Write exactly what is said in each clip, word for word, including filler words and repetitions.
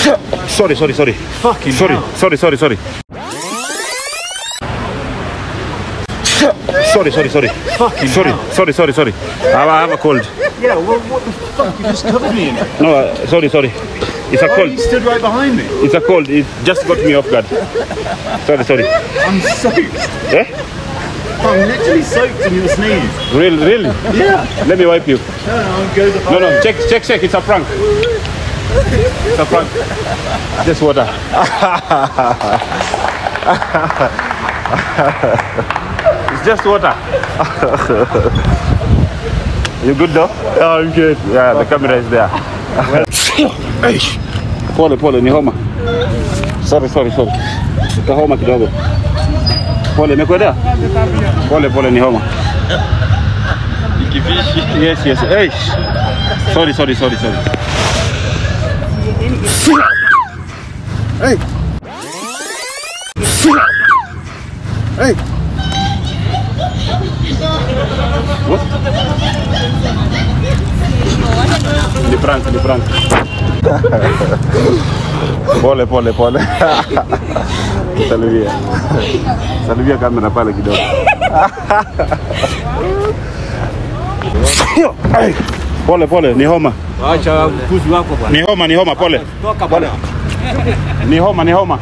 Sorry, sorry, sorry. Fucking sorry, hell. sorry, sorry, sorry. Sorry, sorry, sorry. Fucking sorry, hell. sorry, sorry, sorry. I have a cold. Yeah, well, what the fuck? You just covered me in it. No, uh, sorry, sorry. It's a Why cold. you stood right behind me? It's a cold. It just got me off guard. Sorry, sorry. I'm soaked. Eh? I'm literally soaked in your sneeze. Really, really? Yeah. Let me wipe you. No, no, I'm good. No, no. Check, check, check. It's a prank. It's a prank. Just water. It's just water. You good though? Oh, I'm good. Yeah, the camera is there. Hey, pole pole ni homa. Sorry sorry sorry. Ni homa kidogo. Pole imekwenda? Pole pole ni homa. Ikifishi. Yes yes. Hey. Sorry sorry sorry sorry. Hey. Hey. What? Ni prank, ni prank. Pole pole pole. Salivia. Salivia kamera pale kidogo. Hey. Pole pole ni homa. Acha mkuzi wako bwana. Ni homa ni homa pole. Toka bwana. Ni homa ni homa.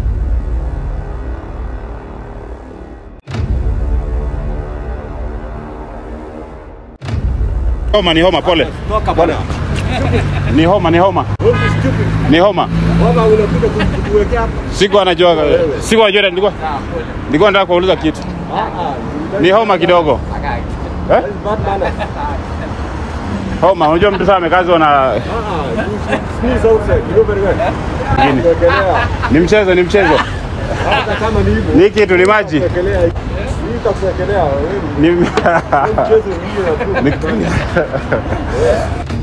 Homa ni homa pole. Toka bwana. Ni homa ni homa. Ni homa. Baba unakuja kuwekea hapa. Siku anajua. Siku anajua nilikuwa. Nilikuwa nataka kuuliza kitu. Ni homa kidogo. Eh? Homa, unajua mtu sasa amekazwa na Sneeze outside. You know very well. ni mchezo ni mchezo. Hata kama ni hivyo. Ni kitu ni maji. Kuwekelea. Hii itakuwekelea wewe. Ni Mchezo mwingine na